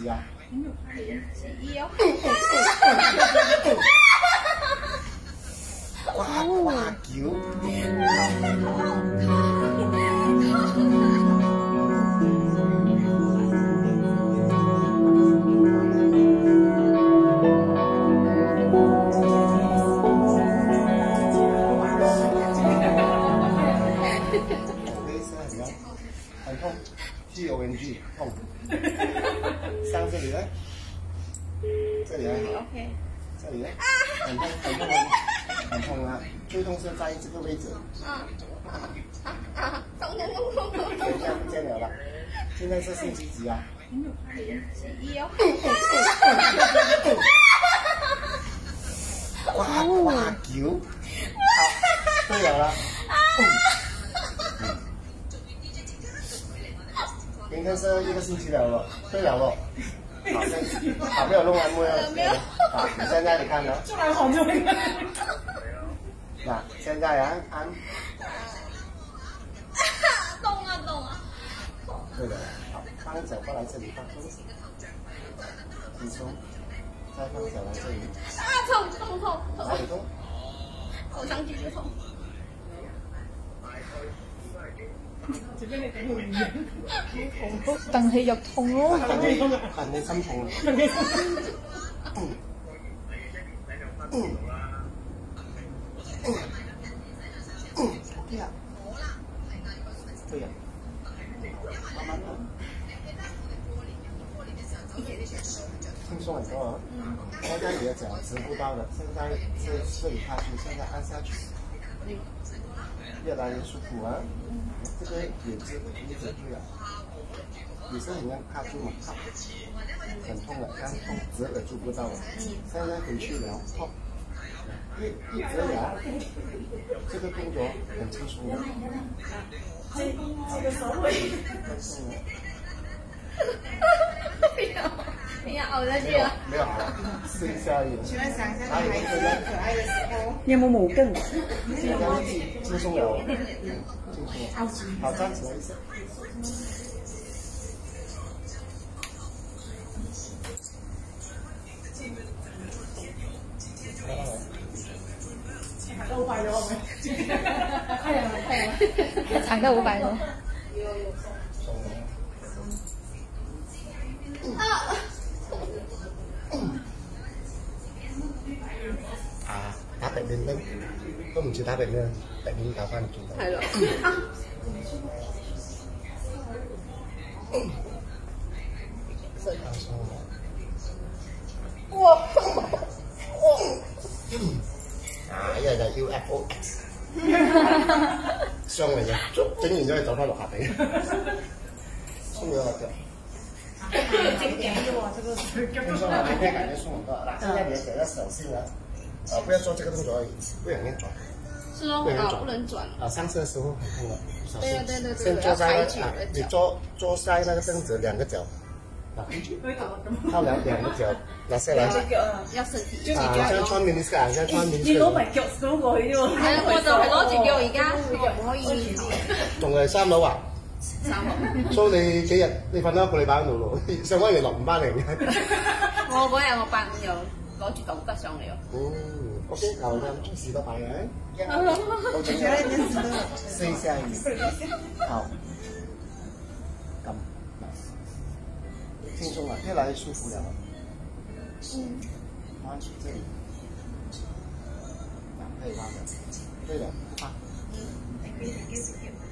呀。 11哦。 哇球。很痛 ，TONG 痛。上这里呢？这里呢？ OK。 这里呢？很痛，很痛，很痛啊！最痛是在这个位置。 痛！ 现在不见了了。现在是星期几啊 11哦。 哇球！好，对了啦。明天是1个星期了咯，对了咯。好，没有弄完没有？ 没有。 好，现在你看了。 出来好久了。 那现在啊，按。 动啊！ 对的，好，放脚过来这里，放松，轻松，再放脚来这里。 痛！ 哪里痛？ 我上去就痛。 蹬起就痛咯， 係你心痛啊！OK 啊，對呀，慢慢來，輕鬆很多啊！現在你的腳直不到了，現在是你踏出，現在按下去，越來越舒服啊！這個也止住了。有時候你要卡住嘛，很痛的，剛痛折也做不到了。現在回去了，痛，一折牙，這個動作很輕鬆的。 這個手會。 不要熬下去了。 沒有，試一下而已。 喜歡想象孩子可愛的時候。你有冇毛巾？ 現在輕鬆了，輕鬆了。好，站起來一下。 500咗係咪？係啊， 長得500多。 打壁面都唔似打壁面，壁面搞翻轉頭。係咯。 哇！ 呢個就叫 FOX， 傷嚟嘅，整完咗你走翻落下地，鬆咗個腳。 整頸啫喎，這個輕鬆啦，你咩感覺鬆很多？嗱，現在你的腳要小心啊，不要做這個動作而已，不容易轉。 是哦，不能轉。 上車的時候很痛的，小心。 對， 先坐在你坐在那個凳子，兩個腳。靠兩個腳拿下來， 要身體。 像穿棉絲啊，像穿棉絲。 你攞埋腳掃過去啫喎。 係啊，我就係攞住腳而家，我唔可以。 仲係3樓啊 ？3樓。 所以你幾日你瞓咗1個禮拜喺度咯？上翻嚟落5班嚟嘅。 我嗰日我8、5又攞住嚿骨上嚟咯。 OK，嗱，你試多擺嘅。好，接下來試一下而好。咁。輕鬆了，越來越舒服了。拉去這裡，可以拉的，對的，不怕。